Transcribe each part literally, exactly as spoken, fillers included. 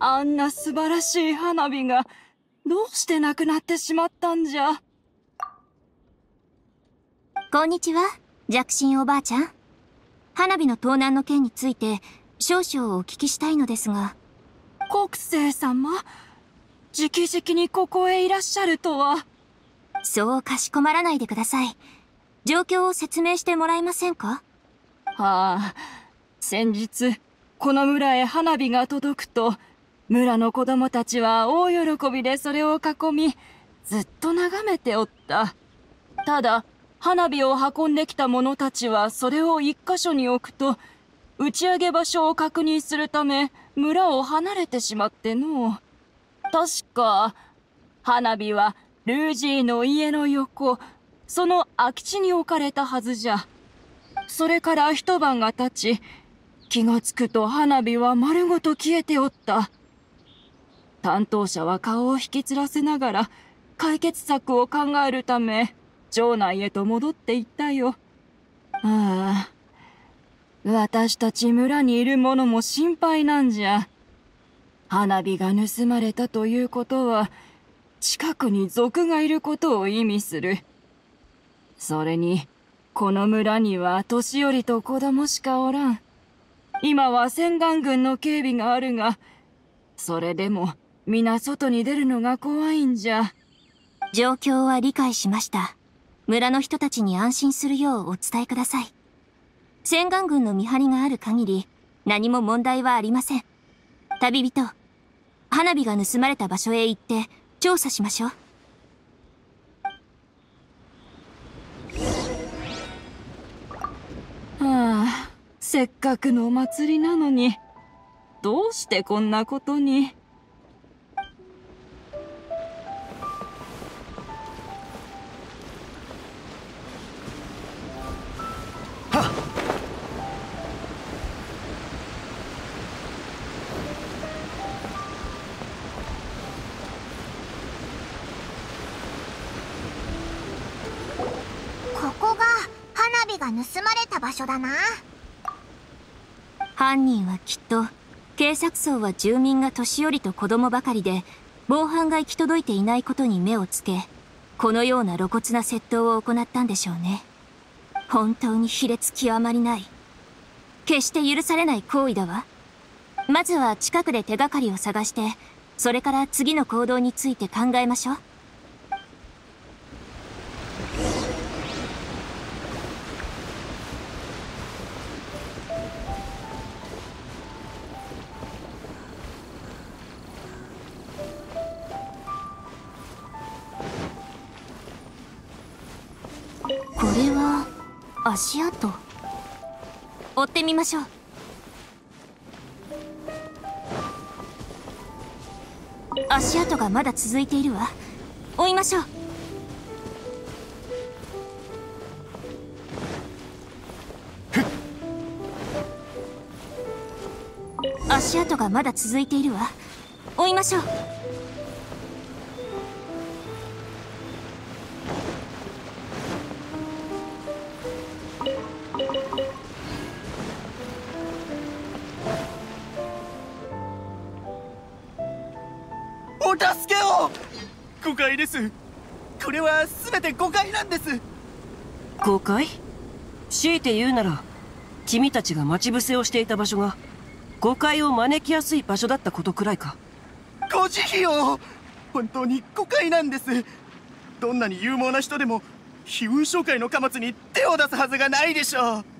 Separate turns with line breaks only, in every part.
あんな素晴らしい花火が、どうしてなくなってしまったんじゃ。
こんにちは、弱心おばあちゃん。花火の盗難の件について、少々お聞きしたいのですが。
国生様、直々にここへいらっしゃるとは。
そうかしこまらないでください。状況を説明してもらえませんか？
はあ、先日、この村へ花火が届くと、村の子供たちは大喜びでそれを囲み、ずっと眺めておった。ただ、花火を運んできた者たちはそれを一箇所に置くと、打ち上げ場所を確認するため、村を離れてしまっての。確か、花火はルージーの家の横、その空き地に置かれたはずじゃ。それから一晩が経ち、気がつくと花火は丸ごと消えておった。担当者は顔を引きつらせながら解決策を考えるため城内へと戻っていったよ。ああ、私たち村にいる者も心配なんじゃ。花火が盗まれたということは近くに賊がいることを意味する。それにこの村には年寄りと子供しかおらん。今は千貫軍の警備があるが、それでも皆外に出るのが怖いんじゃ。
状況は理解しました。村の人たちに安心するようお伝えください。千貫軍の見張りがある限り、何も問題はありません。旅人、花火が盗まれた場所へ行って調査しましょう。
はあ、せっかくのお祭りなのに、どうしてこんなことに。
ここが花火が盗まれた場所だな。
犯人はきっと、警察層は住民が年寄りと子供ばかりで、防犯が行き届いていないことに目をつけ、このような露骨な窃盗を行ったんでしょうね。本当に卑劣極まりない。決して許されない行為だわ。まずは近くで手がかりを探して、それから次の行動について考えましょう。これは足跡。追ってみましょう。足跡がまだ続いているわ。追いましょう。足跡がまだ続いているわ。追いましょう。
お助けを。誤解です。これは全て誤解なんです。
誤解？強いて言うなら、君たちが待ち伏せをしていた場所が誤解を招きやすい場所だったことくらいか。
ご慈悲を。本当に誤解なんです。どんなに有望な人でも飛雲商会の貨物に手を出すはずがないでしょう。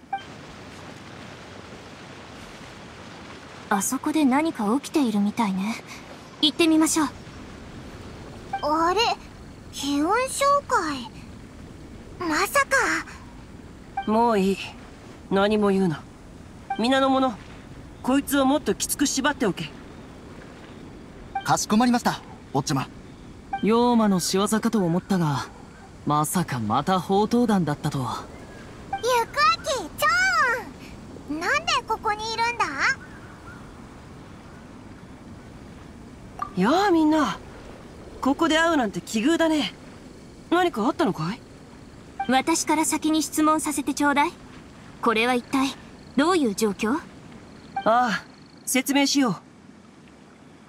あそこで何か起きているみたいね。行ってみましょう。
あれ、飛雲商会。まさか。
もういい。何も言うな。皆の者、こいつをもっときつく縛っておけ。
かしこまりました、坊ちゃま。
妖魔の仕業かと思ったが、まさかまた宝刀団だったとは。
ゆくあき、ちょーん。なんでここにいるんだ？
やあみんな、ここで会うなんて奇遇だね。何かあったのかい？
私から先に質問させてちょうだい。これは一体どういう状況？
ああ、説明しよう。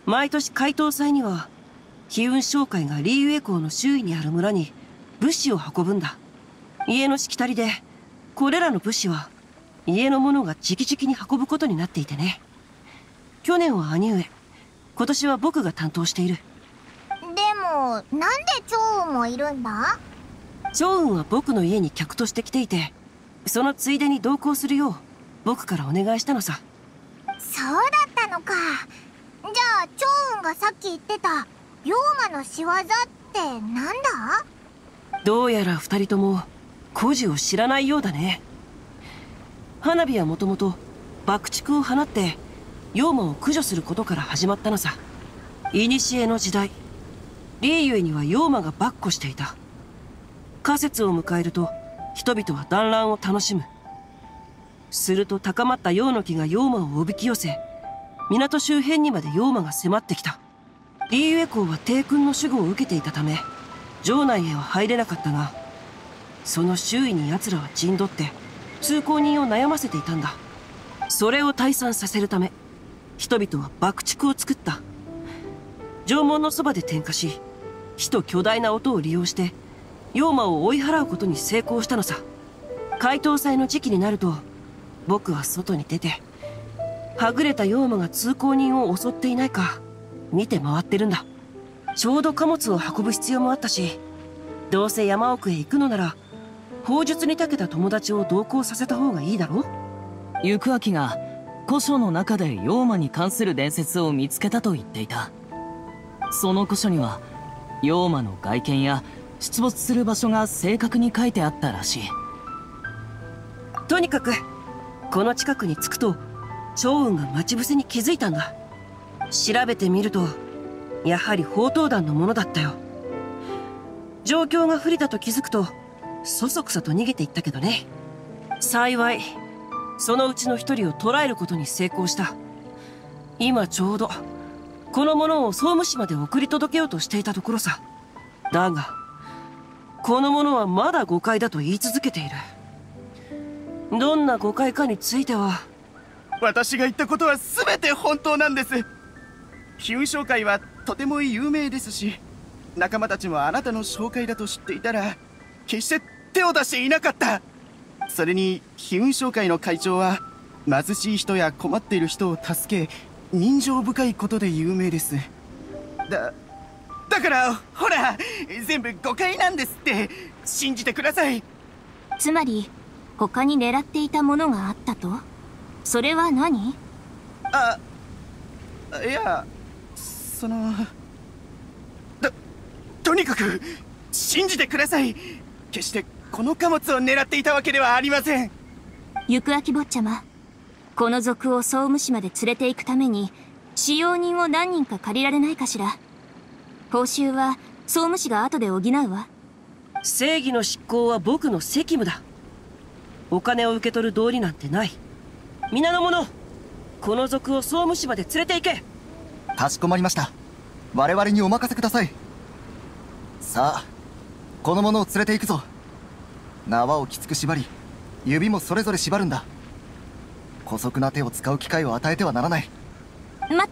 毎年解凍祭には悲運商会がリーユエ港の周囲にある村に物資を運ぶんだ。家のしきたりでこれらの物資は家の者が直々に運ぶことになっていてね。去年は兄上、今年は僕が担当している。
でもなんで趙雲もいるんだ？
趙雲は僕の家に客として来ていて、そのついでに同行するよう僕からお願いしたのさ。
そうだったのか。じゃあ趙雲がさっき言ってた妖魔の仕業ってなんだ？
どうやら二人とも故事を知らないようだね。花火はもともと爆竹を放って妖魔を駆除することから始まったのさ。古の時代、リーユエには妖魔が跋扈していた。夏節を迎えると人々は団らんを楽しむ。すると高まった妖の気が妖魔をおびき寄せ、港周辺にまで妖魔が迫ってきた。リーユエ公は帝君の守護を受けていたため城内へは入れなかったが、その周囲に奴らは陣取って通行人を悩ませていたんだ。それを退散させるため人々は爆竹を作った。城門のそばで点火し、火と巨大な音を利用して妖魔を追い払うことに成功したのさ。解凍祭の時期になると僕は外に出て、はぐれた妖魔が通行人を襲っていないか見て回ってるんだ。ちょうど貨物を運ぶ必要もあったし、どうせ山奥へ行くのなら砲術に長けた友達を同行させた方がいいだろ。
行明が古書の中で妖魔に関する伝説を見つけたと言っていた。その古書には妖魔の外見や出没する場所が正確に書いてあったらしい。
とにかくこの近くに着くと趙雲が待ち伏せに気づいたんだ。調べてみるとやはり宝刀団のものだったよ。状況が不利だと気づくとそそくさと逃げていったけどね。幸いそのうちの一人を捕らえることに成功した。今ちょうどこの者を総務市まで送り届けようとしていたところさ。だがこの者はまだ誤解だと言い続けている。どんな誤解かについては、
私が言ったことは全て本当なんです。悲運商会はとても有名ですし、仲間たちもあなたの紹介だと知っていたら決して手を出していなかった。それに悲運商会の会長は貧しい人や困っている人を助け、人情深いことで有名です。だだからほら、全部誤解なんですって。信じてください。
つまり他に狙っていたものがあったと？それは何？
あ、いや、そのととにかく信じてください。決してこの貨物を狙っていたわけではありません。
行明坊ちゃま、この賊を総務市まで連れて行くために使用人を何人か借りられないかしら。報酬は総務市が後で補うわ。
正義の執行は僕の責務だ。お金を受け取る道理なんてない。皆の者、この賊を総務市まで連れて行け。
かしこまりました。我々にお任せください。さあ、この者を連れて行くぞ。縄をきつく縛り、指もそれぞれ縛るんだ。姑息な手を使う機会を与えてはならない。
待って。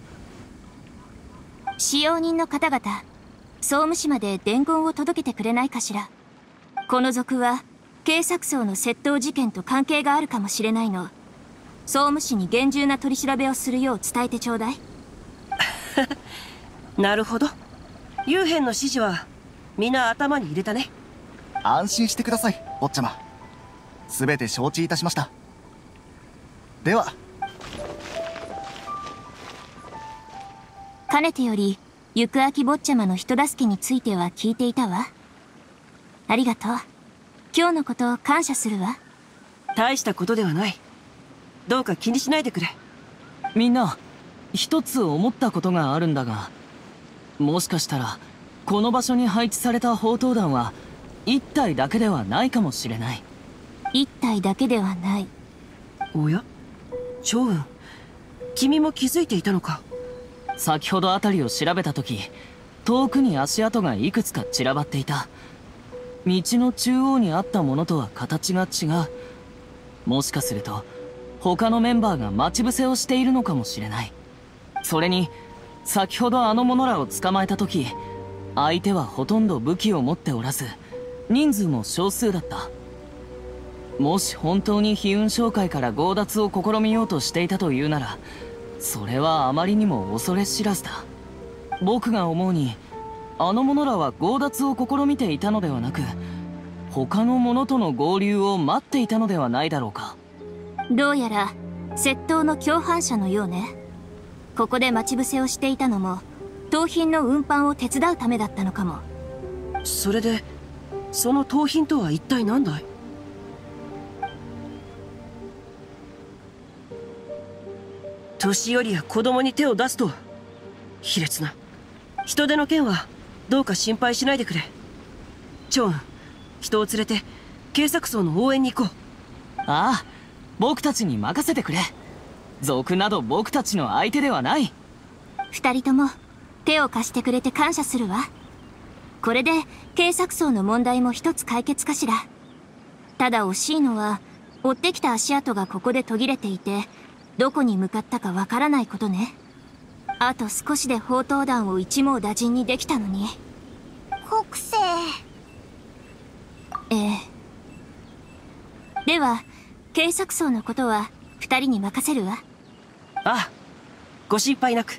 使用人の方々、総務市まで伝言を届けてくれないかしら。この賊は警察層の窃盗事件と関係があるかもしれないの。総務市に厳重な取り調べをするよう伝えてちょうだい。
なるほど。幽編の指示は皆頭に入れたね。
安心してください、坊ちゃま。全て承知いたしました。では。
かねてより行明坊ちゃまの人助けについては聞いていたわ。ありがとう。今日のことを感謝するわ。
大したことではない。どうか気にしないでくれ。
みんな、一つ思ったことがあるんだが、もしかしたらこの場所に配置された宝刀団は一体だけではないかもしれない。
一体だけではない。
おや、趙雲、君も気づいていたのか。
先ほど辺りを調べた時、遠くに足跡がいくつか散らばっていた。道の中央にあったものとは形が違う。もしかすると他のメンバーが待ち伏せをしているのかもしれない。それに先ほどあの者らを捕まえた時、相手はほとんど武器を持っておらず、人数も少数だった。もし本当に飛雲商会から強奪を試みようとしていたというなら、それはあまりにも恐れ知らずだ。僕が思うに、あの者らは強奪を試みていたのではなく、他の者との合流を待っていたのではないだろうか。
どうやら窃盗の共犯者のようね。ここで待ち伏せをしていたのも盗品の運搬を手伝うためだったのかも。
それでその盗品とは一体何だい？年寄りや子供に手を出すと卑劣な。人手の件はどうか心配しないでくれ。長雲、人を連れて警察層の応援に行こう。
ああ、僕たちに任せてくれ。賊など僕たちの相手ではない。
二人とも手を貸してくれて感謝するわ。これで警察層の問題も一つ解決かしら。ただ惜しいのは追ってきた足跡がここで途切れていて、どこに向かったかわからないことね。あと少しで砲塔弾を一網打尽にできたのに。
北西。
ええ。では警察層のことは二人に任せるわ。
ああ、ご心配なく。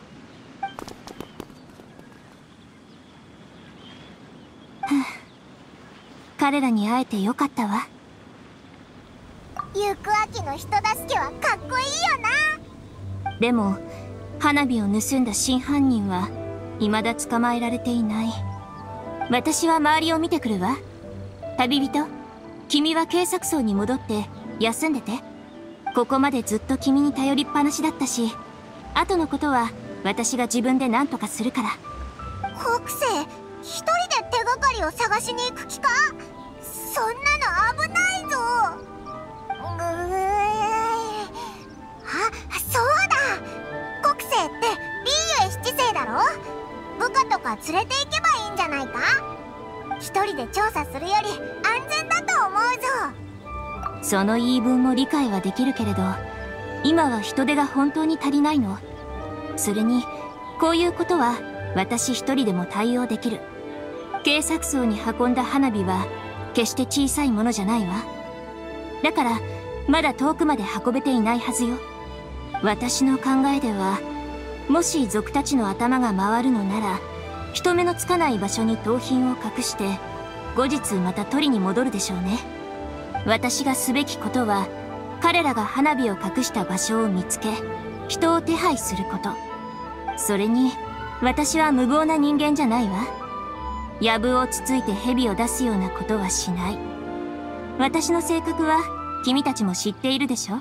彼らに会えてよかったわ。
行く秋の人助けはかっこいいよな。
でも花火を盗んだ真犯人は未だ捕まえられていない。私は周りを見てくるわ。旅人、君は警察層に戻って休んでて。ここまでずっと君に頼りっぱなしだったし、後のことは私が自分で何とかするから。
北西、一人で手がかりを探しに行く気か？そんなの危ないぞ。ぐーあ、そうだ、北西ってリーエ七世だろ。部下とか連れて行けばいいんじゃないか。一人で調査するより安全だと思うぞ。
その言い分も理解はできるけれど、今は人手が本当に足りないの。それにこういうことは私一人でも対応できる。警察層に運んだ花火は決して小さいものじゃないわ。だからまだ遠くまで運べていないはずよ。私の考えでは、もし賊たちの頭が回るのなら、人目のつかない場所に盗品を隠して後日また取りに戻るでしょうね。私がすべきことは、彼らが花火を隠した場所を見つけ人を手配すること。それに私は無謀な人間じゃないわ。藪をつついて蛇を出すようなことはしない。私の性格は君たちも知っているでしょ。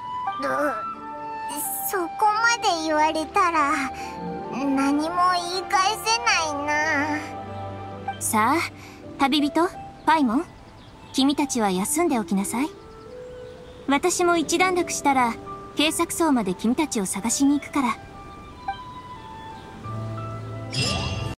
そこまで言われたら何も言い返せないな。
さあ旅人パイモン、君たちは休んでおきなさい。私も一段落したら警察層まで君たちを探しに行くから。